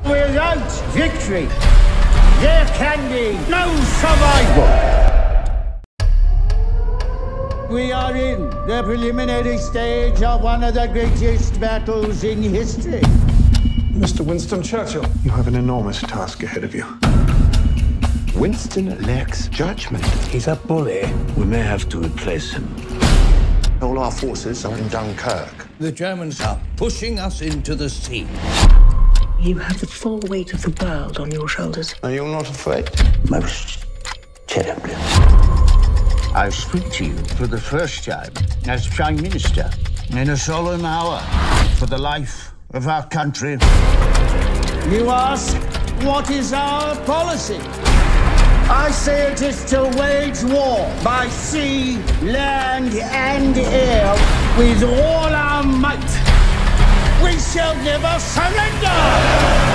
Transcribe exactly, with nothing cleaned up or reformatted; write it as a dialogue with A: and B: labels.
A: Without victory, there can be no survival. We are in the preliminary stage of one of the greatest battles in history.
B: Mister Winston Churchill, you have an enormous task ahead of you.
C: Winston lacks judgment.
D: He's a bully. We may have to replace him.
C: All our forces are in Dunkirk.
D: The Germans are pushing us into the sea.
E: You have the full weight of the world on your shoulders.
C: Are you not afraid?
D: Most terribly.
A: I speak to you for the first time as Prime Minister in a solemn hour for the life of our country. You ask, what is our policy? I say it is to wage war by sea, land, and air with all our might. We shall never surrender!